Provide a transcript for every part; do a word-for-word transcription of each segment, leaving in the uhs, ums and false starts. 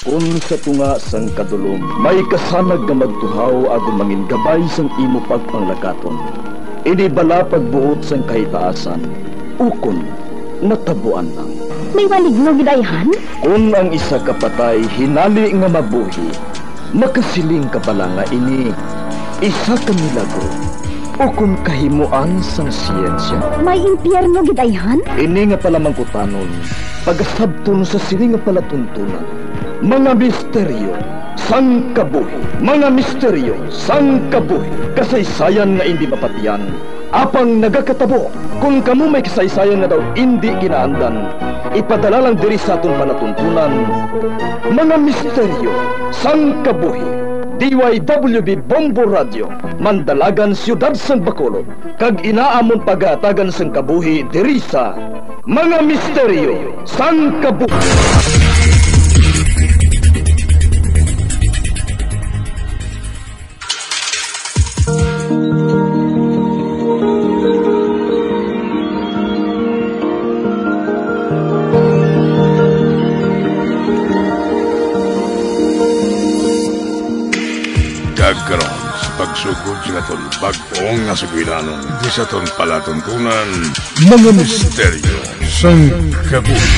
Kung sa tunga sang kadulom, may kasanag nga magtuhaw agon mangin gabay sang imo pagpanglakaton. Ini bala pagbuot sang kahitaasan, ukon natabuan lang. May maligno gidayhan? Kung ang isa kapatay hinali nga mabuhi, makasiling ka pala nga ini isa ka milagro o kung kahimuan sang siyensya. May impyerno gidayhan? Ini nga pala mangkutanon, pagasabton sa sini nga palatuntunan. Mga misteryo sang kabuhi, mga misteryo sang kabuhi, kasaysayan nga hindi mapatiyan, apang nagakatabo. Kung kamo may kasaysayan nga daw hindi ginaandan, ipadala lang diri sa atong palatuntunan. Mga misteryo sang kabuhi, D Y W B Bombo Radio, Mandalagan, Siyudad sang Bacolod, kag inaamon pagatagan sang kabuhi diri sa Mga Misteryo sang Kabuhi. Dagkaroon sa pagsugod sa katon bagpoong nga sugilanon di sa ton palatuntunan Mga Misteryo sang Kabuhi.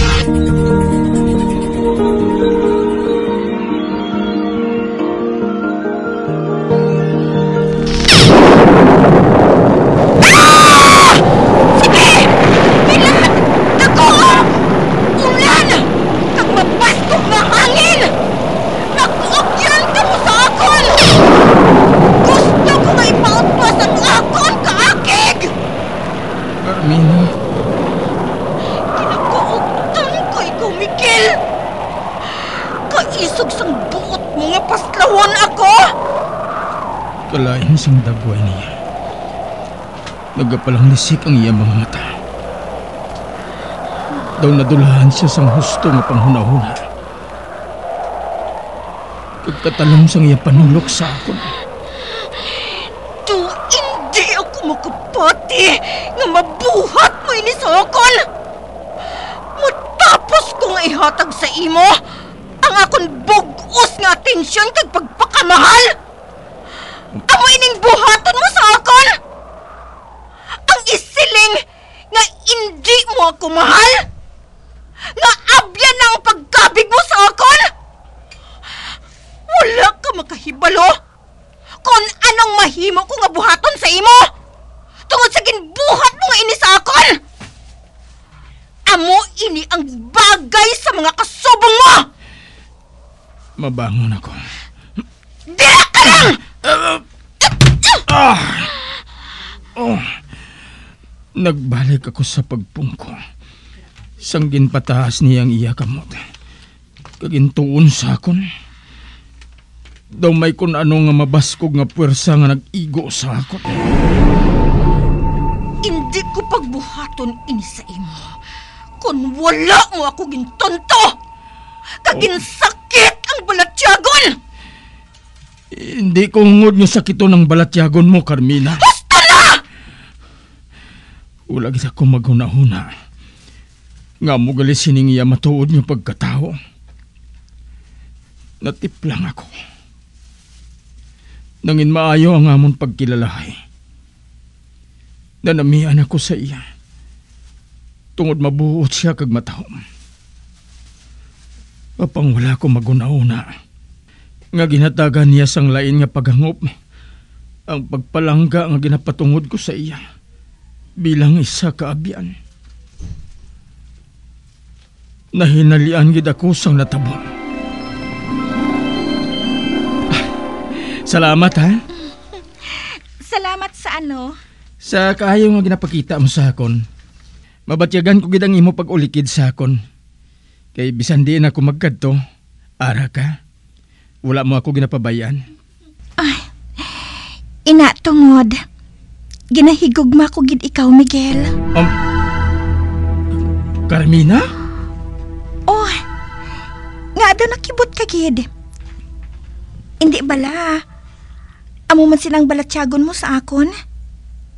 Kalain sang dagway niya. Nagapalang lisik ang iyang mga mata. Daw nadulahan siya sang husto nga panghunahuna. Kagkatalong sang iyang panulok sa akon. Do hindi ako makapati nga mabuhat mo ini sa akon. Matapos ko nga ihatag sa imo ang akon bugos nga atensyon kag pagpakamahal. Amo ining buhaton mo sa akon. Ang isiling nga hindi mo ako mahal. Nga abyan na ang pagkabig mo sa akon. Wala ka makahibalo kung anong mahimo ko nga buhaton sa imo tungod sa ginbuhat mo nga ini sa akon. Amo ini ang bagay sa mga kasubong mo. Mabangon ako. Dira ka lang! Uh, ah! Oh. Nagbalik ako sa pagpungko. Sang ginpataas niyang iya kamot. Kagintuon sa akon. Daw may kun ano nga mabaskog nga puwersa nga nag-igo sa akon. Hindi ko pagbuhaton ini sa imo kung wala mo ako gintonto. Kaginsakit ang balatyagon. Hindi ko hungod nga sakito ng balatyagon mo, Carmina. Basta na! Wala gid ako maghuna-huna. Nga mo gali sining iya matuod nga pagkatao. Natiplang ako. Nangin maayo ang amon pagkilalahay. Nanamian ako sa iya. Tungod mabuot siya kag matahom. Apang wala ko maghuna-huna. Nga ginatagan niya sang lain nga paghangop ang pagpalangga nga ginapatungod ko sa iya bilang isa kaabyan. Nahinalian gid ako sang natabon. Salamat ha. Salamat sa ano? Sa kaayo nga ginapakita mo sa akon. Mabatyagan ko gid ang imo pag-ulikid sa akon. Kay bisan di na ako magkadto, ara ka. Wala mo ako ginapabayan. Ay, ina tungod. Ginahigugma ko gid ikaw, Miguel. Um, Carmina? Oh, nga daw nakibot ka gid. Hindi bala. Amo man silang balatyagon mo sa akon.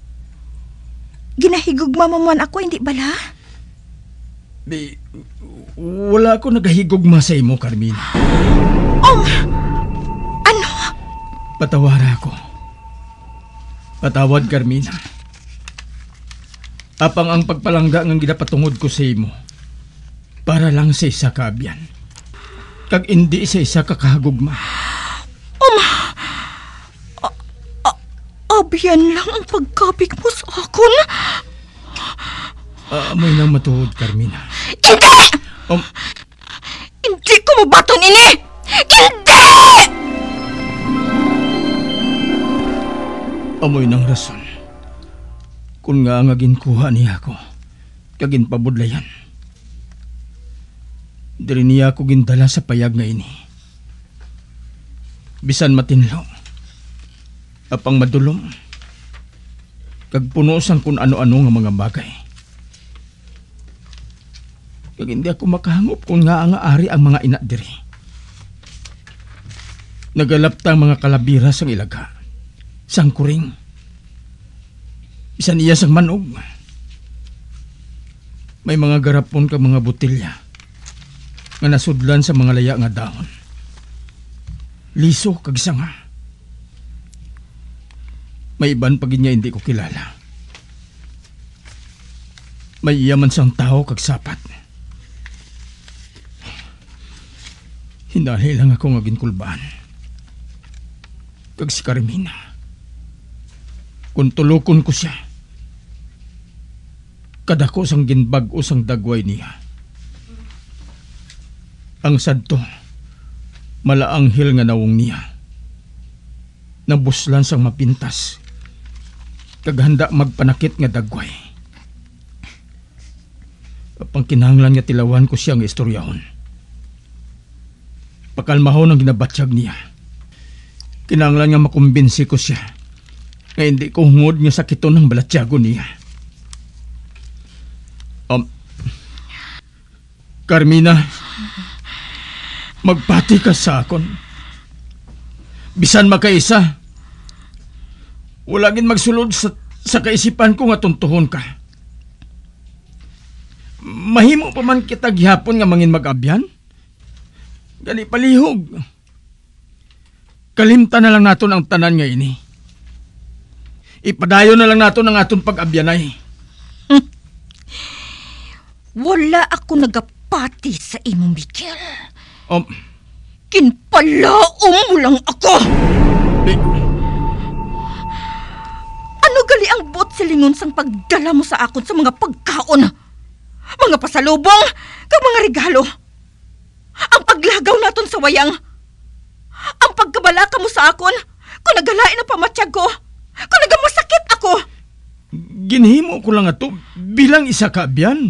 Ginahigugma mo man ako, hindi bala? Bi, Wala ako nagahigugma sa imo, Carmina. Oh, ano? Patawara ako. Patawad, Carmina. Apang ang pagpalangga ng ginapatungod ko sa imo para lang sa isa ka abyan. Kag hindi sa isa ka kahagugma. Um, a- a- abyan lang ang pagkabig mo sa akon? Amoy nang matuod, Carmina. Hindi! Um, Hindi ko mabaton ini! Hindi! amoy nang rason. Kung nga nga ginkuha niya ako, kagin pabudlayan. Diri niya ako gindala sa payag nga ini. Bisan matinlo, apang madulom, kag punosan kung ano-ano nga mga bagay. Kag hindi ako makahangop kung nga nga ari ang mga ina diri. Nagalaptang mga kalabira sang ilaga, sang kuring, bisan iya sang manog. May mga garapon ka mga butilya nga nasudlan sa mga laya nga dahon. Liso kag sanga. May iban pag niya hindi ko kilala. May iyaman sang tao kag sapat. Hinali lang ako nga ginkulbaan. Kag si Carmina. Kung tulukon ko siya, kadako sang ginbag-o sang dagway niya. Ang sadto, malaanghil nga nawong niya. Nabuslan sang mapintas. Kaghanda magpanakit nga dagway. Apang kinahanglan nga tilawan ko siya nga istoryahon. Pakalmahon ang ginabatsyag niya. Kinahanglan nga makumbinsi ko siya nga hindi ko hungod nga sakiton ng balatsyago niya. Um, Carmina, magpati ka sa akon. Bisan makaisa, wala gin magsulod sa, sa kaisipan ko nga tuntuhon ka. Mahimo pa man kita gihapon nga mangin mag-abyan? Gani palihog. Kalimta na lang naton ang tanan nga ini. Ipadayon na lang naton ang aton pag-abyanay. Hmm. Wala ako nagapati sa imo, Miguel. Um, Kinpalaom mo lang ako! eh, Ano gali ang bot silingon sang pagdala mo sa akon sa mga pagkaon? Mga pasalubong, kag mga regalo. Ang paglagaw naton sa wayang. Ang pagkabalaka mo sa akon, kung nagalain ang pamatsyag ko, kung nagamasakit ako. ginhimo ko lang ato bilang isa ka abyan.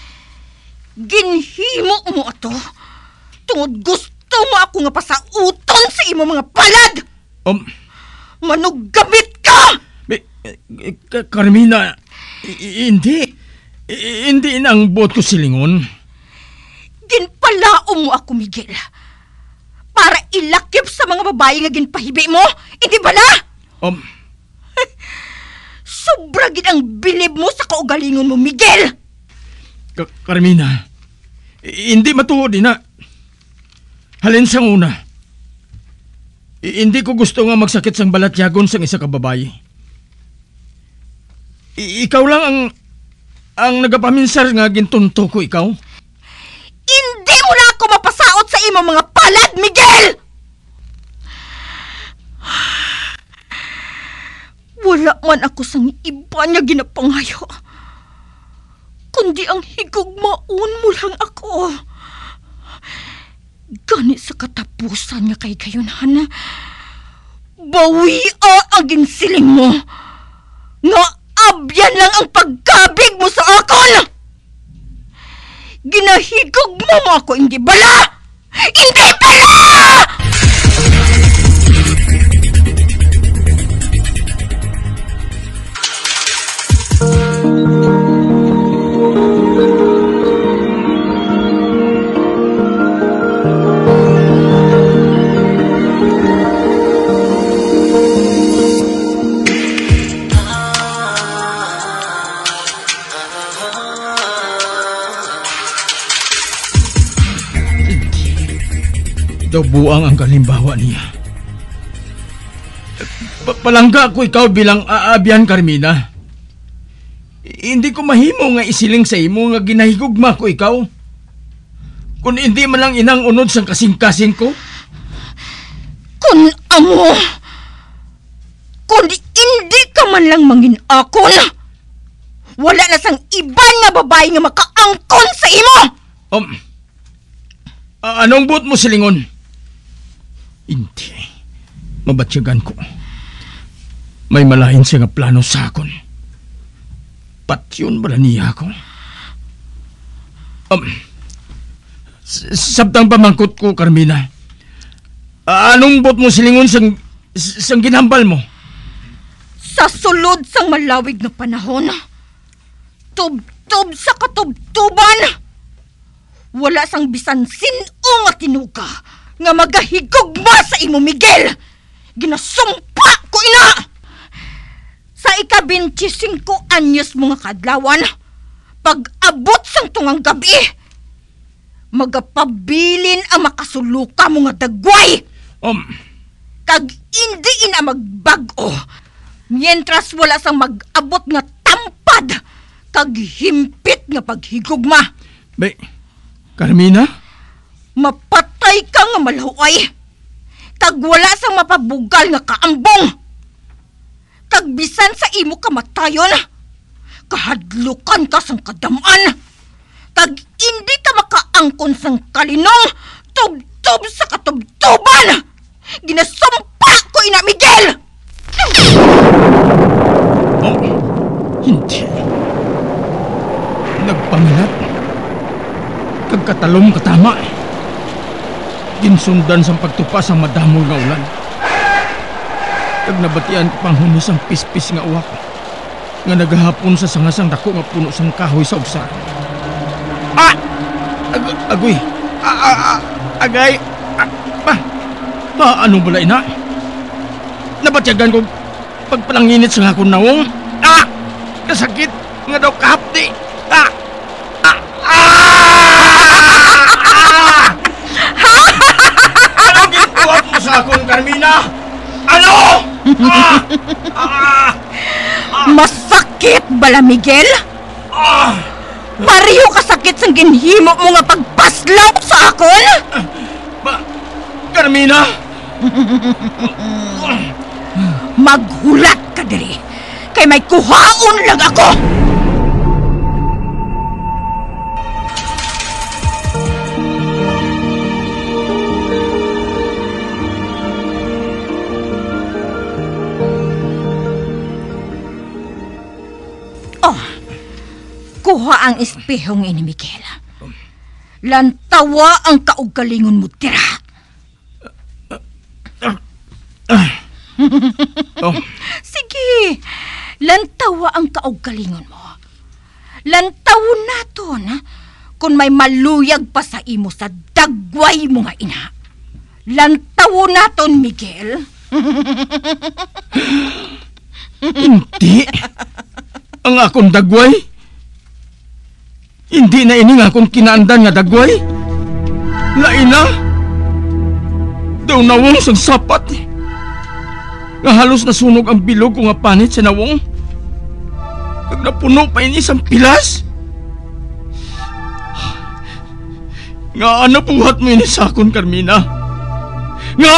Ginhimo mo ato? Tungod gusto mo ako nga pasauton sa imo mga palad! Um, Manuggamit ka! eh, eh, Ka- Carmina, i- i- hindi. I- Hindi na ang buot ko silingon. Ginpalaom mo ako, Miguel. Para ilakip sa mga babae nga ginpahibi mo, hindi bala? Um, Sobra gid ang bilib mo sa kaugalingon mo, Miguel! Ka- Carmina, i- hindi matuod na. Halin sang una. I- hindi ko gusto nga magsakit sang balatyagon sang isa ka babae. I- ikaw lang ang ang nagapaminsar nga gintunto ko ikaw. Hindi mo na ako mapasaot sa imo mga palad, Miguel! Wala man ako sang iba niya ginapangayo. Kundi ang higugmaon mo lang ako. Gani sa katapusan nga kay gayunan, bawia ang ginsiling mo. Nga abyan lang ang pagkabig mo sa akon! Ginahigog mo mo ako, hindi bala! Hindi bala! daw buang ang kalimbawa niya. Pa- palangga ko ikaw bilang aabyan, Carmina. Hindi ko mahimo nga isiling sa imo nga ginahigugma ko ikaw. Kung hindi man lang inang unod sang kasing-kasing ko. Kung amo, kung hindi ka man lang mangin-akon, wala na sang iban nga babae nga makaangkon sa imo. Um, a- anong buot mo silingon? Hindi. Mabatsyagan ko. May malahin siya nga plano sa akon. Patyon bala niya ako? Um, sabtang pamangkot ko, Carmina. A- anong buot mo silingon sang, sang ginhambal mo? Sa sulod sang malawig na panahon, tub-tub sa katubtuban, wala sang bisan sin-o nga tinuka nga magahigugma sa imo, Miguel. Ginasumpa ko ina! Sa ika-twenty-five anyos mga kadlawan, pag-abot sang tungang gabi, magapabilin ang makasuluka mga dagway. Um, Kag hindi ina magbago, mientras wala sang mag-abot nga tampad, kag himpit nga paghigugma. Bay, Carmina? Mapatay ka nga malahuay, kag wala sang mapabugal nga kaambong. Kag bisan sa imo kamatayon, kahadlukan ka sang kadamaan, kag hindi ka makaangkon sang kalinong, tub-tub sa katubtuban. Ginasumpa ko ina, Miguel! Oh, hindi. Nagpangilat. Kagkatalong katama. Ginsundan sa pagtupas ang madamol nga ulan. Kag nabatian ko pang hunis ang pispis nga uwak nga naghahapon sa sangasang dako nga puno sang kahoy sa ubsa. Ah! Ag agoy! Ah, ah, ah, agay! Ah, pa! Pa, ano bala ina? Nabatyagan ko pagpalanginit sa akong nawong. Ah! Kasakit nga daw kahapdi. Ah! Ah! Ah! Ano gintuwag mo sa akong, Carmina? Ano? Ah! Ah! Masakit bala, Miguel? Ah! Pariho kasakit sang ginhimo mo nga pagpaslaw sa akon? Ba, Carmina? Maghulat ka diri, kay may kuhaon lang ako. Oh, kuha ang espehong ini, Miguel. Lantawa ang kaugalingon mo, tira. Oh, Sige, lantawa ang kaugalingon mo. Lantawon naton, ha? Kung may maluyag pa sa imo sa dagway mo nga ina. Lantawon naton, Miguel. hindi. Ang akong dagway? Hindi na ini nga akong kinaandan nga dagway? Laina? Daw nawong sang sapat. Nga halos nasunog ang bilog ko nga panit sa nawong. Kag napuno pa ini sang pilas. Nga ano buhat mo ini sa akon, Carmina? Nga!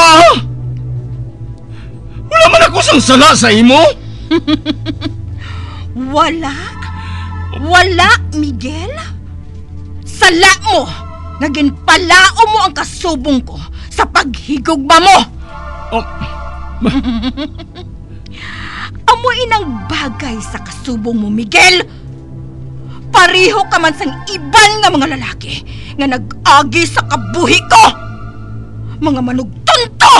Wala man ako sang sala sa imo? Wala? Wala, Miguel? Sala mo! Naging palao mo ang kasubong ko sa paghigugma mo! Oh, Amuin ang bagay sa kasubong mo, Miguel! Pariho ka man sang iban nga mga lalaki nga nag-agi sa kabuhi ko! Mga manugtunto!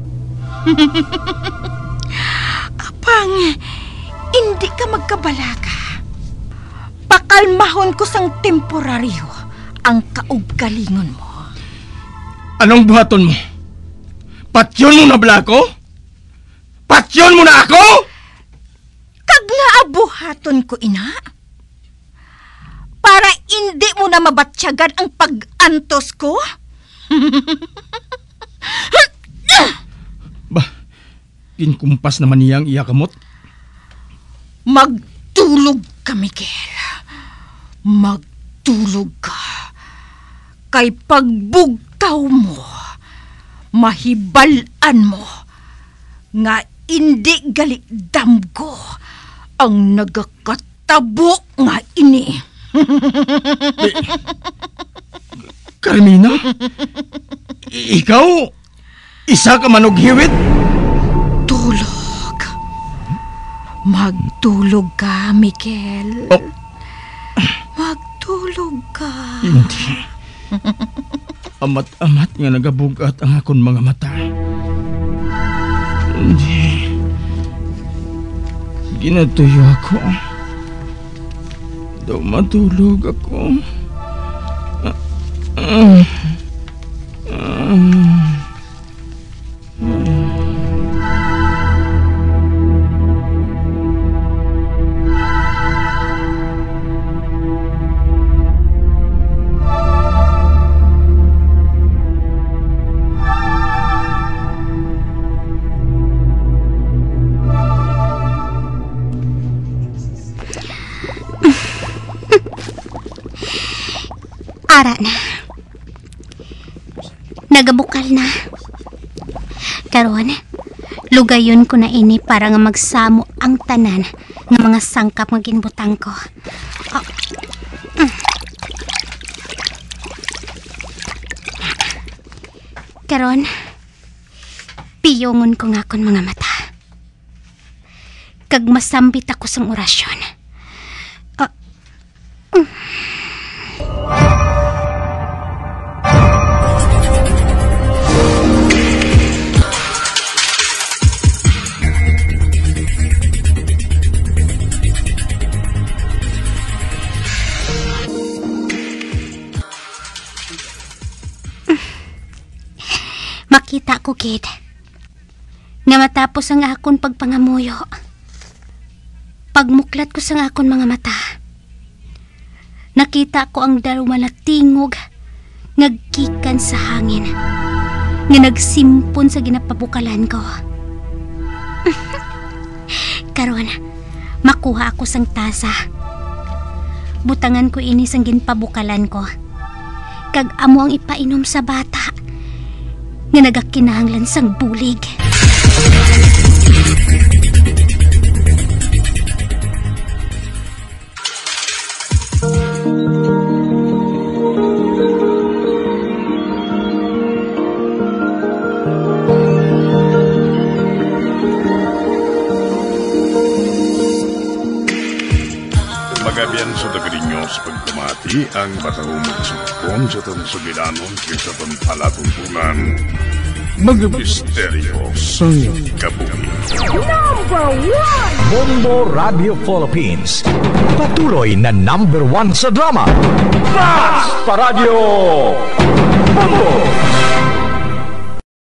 Apang, hindi ka magkabalaga. Pakalmahon ko sang temporaryo ang kaugalingon mo. anong buhaton mo? Patyon mo na bala ako? Patyon mo na ako? Kag nga abuhaton ko, ina. Para hindi mo na mabatsyagan ang pag-antos ko? Kinkumpas naman niyang iya kamot. Magtulog ka, Miguel. Magtulog ka. Kay pagbugtaw mo, mahibalan mo nga hindi gali damgo ang nagakatabo nga ini. Eh, Carmina? I- ikaw? Isa ka manog hiwit? Tulog. Magtulog ka, Miguel. Oh. Magtulog ka. Hindi. Amat-amat nga nagabugat ang akong mga mata. Hindi. Ginatuyo ako. Daw matulog ako. Ah, ah, ah. Ara na. Nagabukal na. Karon, lugayon ko na ini para nga magsamo ang tanan ng mga sangkap nga ginbutang ko. Oh. Mm. Karon, piyongon ko nga kon mga mata. Kag masambit ako sang orasyon. Oh. Mm. Makita ko, kid, nga matapos ang akon pagpangamuyo, pagmuklat ko sa akon mga mata, nakita ko ang dalawa na tingog ngagkikan sa hangin nga nagsimpon sa ginapabukalan ko. Karon, makuha ako sang tasa. Butangan ko ini sang ginpabukalan ko. Kag amo ang ipainom sa bata nga nagakinahanglan sang bulig. Magabian sa dagrinyo sa pagtumati ang batahumang sumukon sa itong sugidanon kaysa itong palatuntunan. Mga misteryo sa kabuhi. Number one! Bombo Radio Philippines. Patuloy na number one sa drama. Mas Paradyo Bombo!